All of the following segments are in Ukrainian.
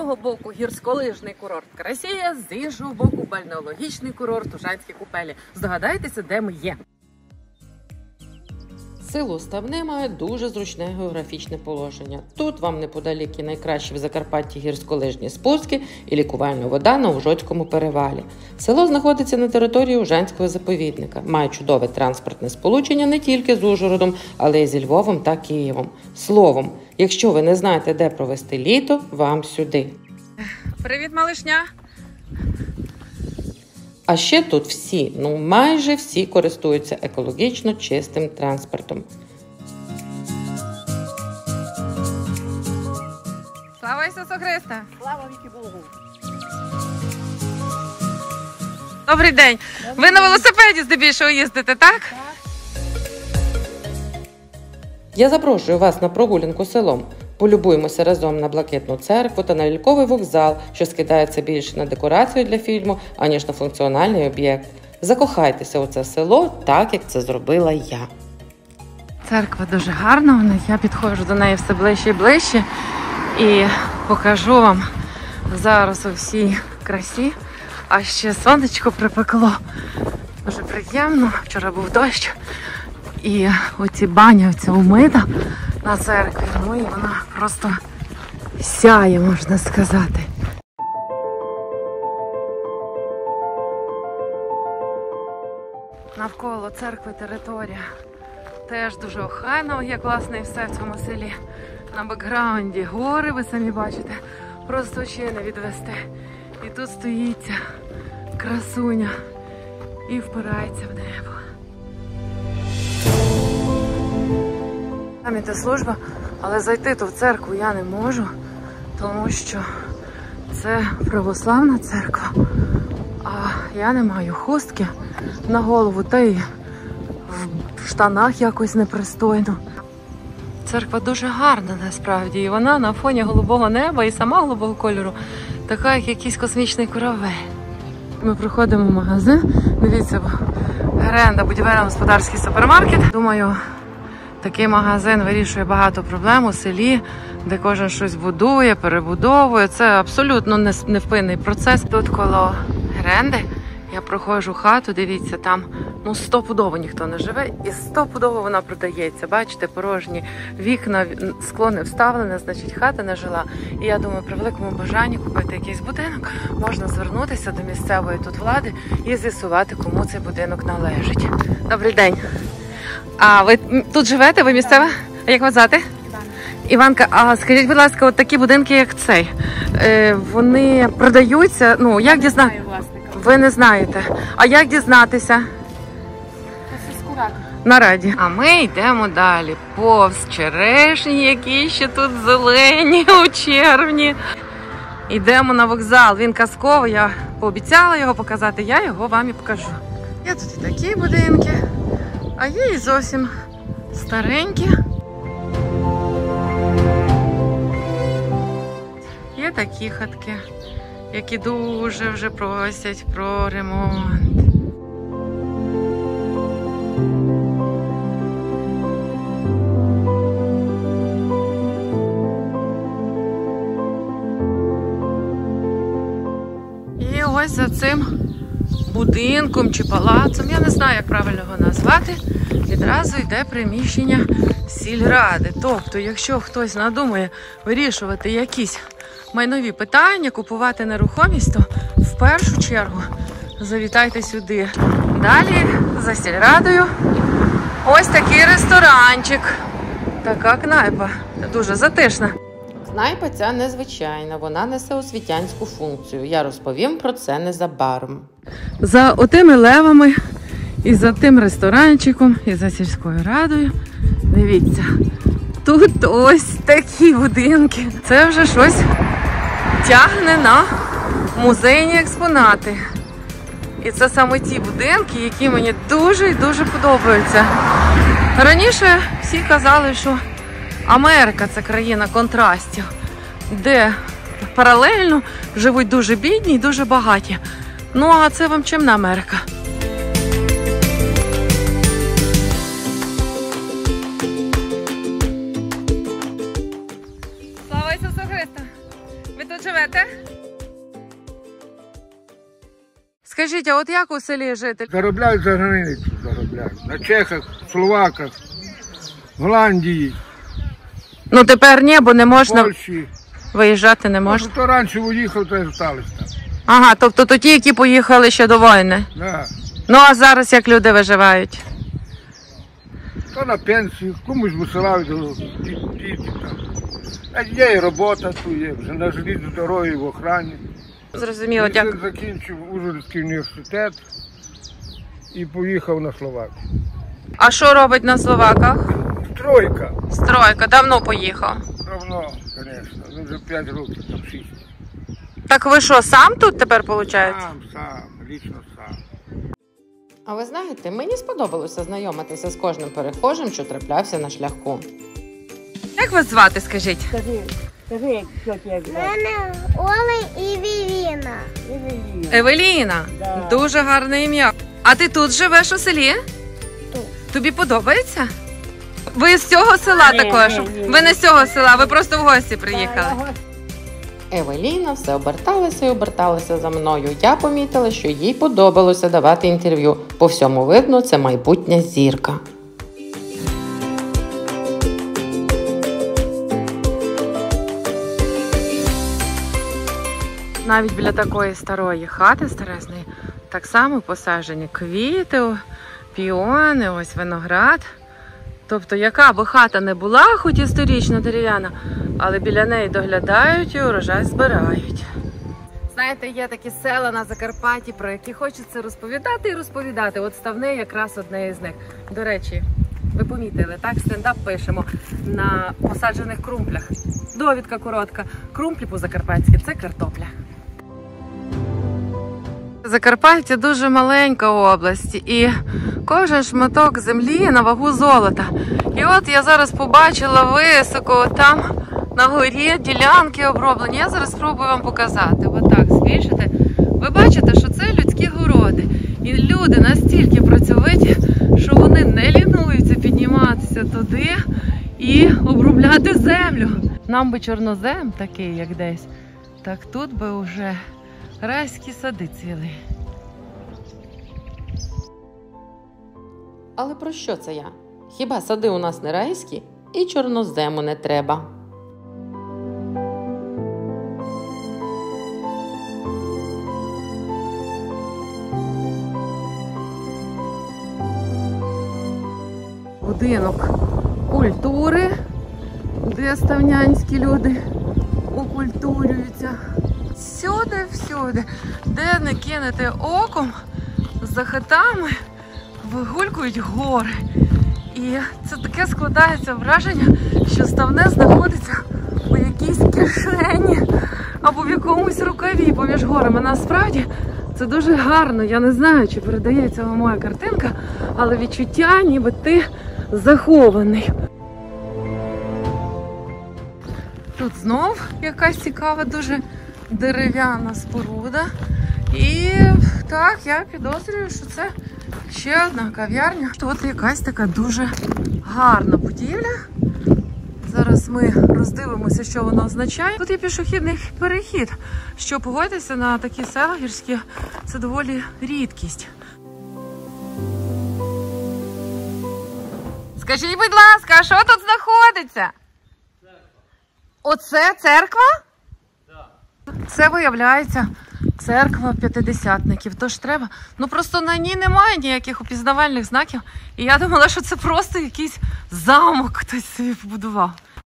одного боку гірськолижний курорт Красія, з іншого боку бальнеологічний курорт Ужанські купелі. Здогадайтеся, де ми є. Село Ставне має дуже зручне географічне положення. Тут вам неподалік і найкращі в Закарпатті гірськолижні спуски і лікувальна вода на Ужоцькому перевалі. Село знаходиться на території Ужанського заповідника, має чудове транспортне сполучення не тільки з Ужгородом, але й зі Львовом та Києвом. Словом, якщо ви не знаєте, де провести літо, вам сюди. Привіт, малишня! А ще тут всі, майже всі користуються екологічно чистим транспортом. Слава Ісусу Христу! Слава віки Богу! Добрий день! Ви на велосипеді здебільшого їздите, так? Я запрошую вас на прогулянку селом. Полюбуємося разом на Блакитну церкву та на ляльковий вокзал, що скидається більше на декорацію для фільму, аніж на функціональний об'єкт. Закохайтеся у це село так, як це зробила я. Церква дуже гарна, я підходжу до неї все ближче і ближче і покажу вам зараз у всій красі. А ще сонечко припекло. Дуже приємно. Вчора був дощ. І оці баня, оця умита на церкві, і вона просто сяє, можна сказати. Навколо церкви територія теж дуже охайна, як власне і все в цьому селі. На бекграунді гори, ви самі бачите, просто очі не відвести. І тут стоїть ця красуня і впирається в небо. Там іде служба, але зайти то в церкву я не можу, тому що це православна церква, а я не маю хустки на голову, та й в штанах якось непристойно. Церква дуже гарна насправді, і вона на фоні голубого неба і сама голубого кольору, така як якийсь космічний корабель. Ми приходимо в магазин, дивіться, Гренда, будівельно-господарський супермаркет. Думаю, такий магазин вирішує багато проблем у селі, де кожен щось будує, перебудовує. Це абсолютно невпинний процес. Тут коло Гренди я проходжу хату, дивіться, там стопудово ніхто не живе і стопудово вона продається. Бачите, порожні вікна, скло не вставлене, значить хата не жила. І я думаю, при великому бажанні купити якийсь будинок, можна звернутися до місцевої тут влади і з'ясувати, кому цей будинок належить. Добрий день. А ви тут живете? Ви місцева? А як вас звати? Іванка, а скажіть, будь ласка, от такі будинки, як цей, вони продаються? Як дізнатися? Ви не знаєте. А як дізнатися? На раді. А ми йдемо далі. Повз черешні, які ще тут зелені у червні. Йдемо на вокзал. Він казковий. Я пообіцяла його показати. Я його вам і покажу. Є тут і такі будинки, а є і зовсім старенькі. Є такі хатки, які дуже вже просять про ремонт. І ось за цим будинком чи палацом, я не знаю, як правильно його назвати, відразу йде приміщення сільради. Тобто, якщо хтось надумає вирішувати якісь майнові питання, купувати нерухомість, то в першу чергу завітайте сюди. Далі за сільрадою ось такий ресторанчик. Така кнайпа, дуже затишна. Кнайпа ця незвичайна, вона несе освітянську функцію. Я розповім про це незабаром. За отими левами і за тим ресторанчиком, і за сільською радою, дивіться, тут ось такі будинки. Це вже щось тягне на музейні експонати. І це саме ті будинки, які мені дуже і дуже подобаються. Раніше всі казали, що Америка – це країна контрастів, де паралельно живуть дуже бідні і дуже багаті. А це вам чим не Америка? Слава Ісусу Христу! Ви тут живете? скажіть, а от як у селі жити? Заробляють за границю, заробляють. На Чехах, Словаках, Голландії, Ну тепер ні, бо не можна Польщі. виїжджати, не можна. То раніше уїхав, то й залишилися там. Ага, тобто то ті, які поїхали ще до війни. Да. Ну а зараз як люди виживають? То на пенсію, комусь висилають діти там. А є і робота тут є, вже на железній дорогі в охрані. Зрозуміло, Він дякую. закінчив Ужгородський університет і поїхав на Словакію. А що робить на Словаках? Стройка. Стройка, давно поїхав. Давно, звісно, ну вже 5 років, там 6. Так ви що, сам тут тепер виходить? Сам, лічно сам. А ви знаєте, мені сподобалося знайомитися з кожним перехожим, що траплявся на шляху. Як вас звати, скажіть? Скажи, що тебе звати? Мене Оля і Вівіна. Евеліна. Да. Дуже гарне ім'я. А ти тут живеш у селі? Тут. Тобі подобається? Ви з цього села Ні, також? ні, ні. Ви не з цього села, ви просто в гості приїхали. Евеліна все оберталася і оберталася за мною. Я помітила, що їй подобалося давати інтерв'ю. По всьому видно, це майбутня зірка. Навіть біля такої старої хати старезної так само посаджені квіти, піони, ось виноград. Тобто, яка би хата не була, хоч історично дерев'яна, але біля неї доглядають і урожай збирають. Знаєте, є такі села на Закарпатті, про які хочеться розповідати і розповідати. От Ставне якраз одне із них. До речі, ви помітили, так, стендап пишемо на посаджених крумплях. Довідка коротка. Крумплі по-закарпатськи – це картопля. Закарпаття дуже маленька область, і кожен шматок землі на вагу золота. І от я зараз побачила високо, там на горі ділянки оброблені. Я зараз спробую вам показати. Отак, збільшити. Ви бачите, що це людські городи. І люди настільки працьовиті, що вони не лінуються підніматися туди і обробляти землю. Нам би чорнозем такий, як десь, так тут би вже райські сади цілі. Але про що це я? Хіба сади у нас не райські? І чорнозему не треба. Будинок культури, де ставнянські люди окультурюються. Всюди, де не кинете оком, за хатами вигулькують гори. І це таке складається враження, що Ставне знаходиться у якійсь кишені або в якомусь рукаві поміж горами. Насправді це дуже гарно. Я не знаю, чи передається вам моя картинка, але відчуття, ніби ти захований. Тут знов якась цікава дуже дерев'яна споруда. І так, я підозрюю, що це ще одна кав'ярня. Тут якась така дуже гарна будівля. Зараз ми роздивимося, що воно означає. Тут є пішохідний перехід, що, погодьтеся, на такі села гірські це доволі рідкість. Скажіть, будь ласка, а що тут знаходиться? Оце церква? Це, виявляється, церква п'ятидесятників. Тож треба. Ну просто на ній немає ніяких опізнавальних знаків. І я думала, що це просто якийсь замок хтось собі побудував.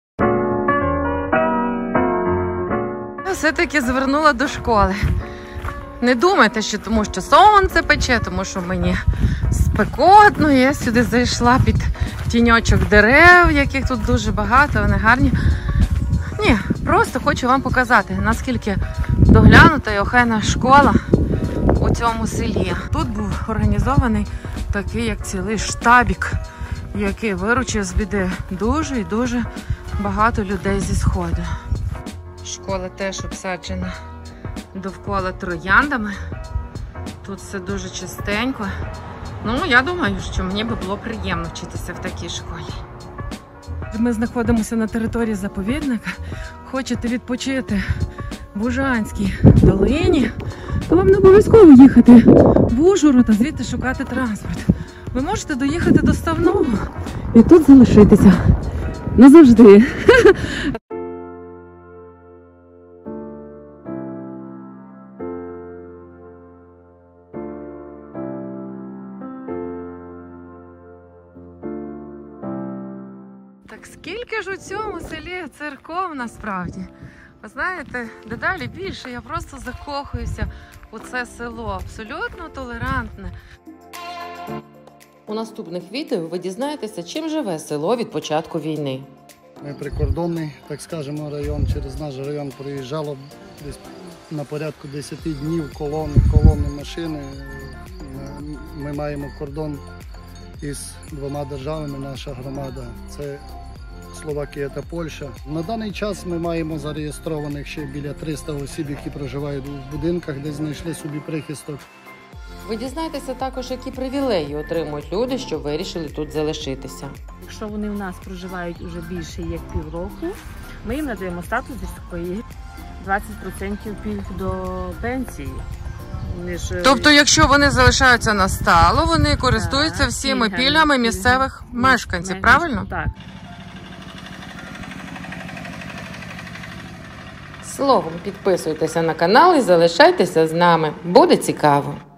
Я все-таки звернула до школи. Не думайте, що тому що сонце пече, тому що мені спекотно. Я сюди зайшла під тіньочок дерев, яких тут дуже багато, вони гарні. Ні, просто хочу вам показати, наскільки доглянута і охайна школа у цьому селі. Тут був організований такий, як цілий штабік, який виручив з біди дуже і дуже багато людей зі Сходу. Школа теж обсаджена довкола трояндами. Тут все дуже чистенько. Ну, я думаю, що мені би було приємно вчитися в такій школі. Ми знаходимося на території заповідника. Хочете відпочити в Ужанській долині, то вам не обов'язково їхати в Ужгород, а звідти шукати транспорт. Ви можете доїхати до Ставного і тут залишитися назавжди. Так скільки ж у цьому селі церков насправді? Ви знаєте, дедалі більше я просто закохуюся у це село. Абсолютно толерантне. У наступних відео ви дізнаєтеся, чим живе село від початку війни. Ми прикордонний, так скажемо, район. Через наш район проїжджало десь на порядку 10 днів колони машини. Ми маємо кордон із 2 державами, наша громада. Це Словакія та Польща. На даний час ми маємо зареєстрованих ще біля 300 осіб, які проживають у будинках, де знайшли собі прихисток. Ви дізнаєтеся також, які привілеї отримують люди, що вирішили тут залишитися. Якщо вони в нас проживають уже більше як півроку, ми їм надаємо статус гірської, 20% пільг до пенсії. Тобто, якщо вони залишаються на стало, вони користуються Так, всіми пільгами, пільгами місцевих мешканців, правильно? Так. Словом, підписуйтеся на канал і залишайтеся з нами. Буде цікаво!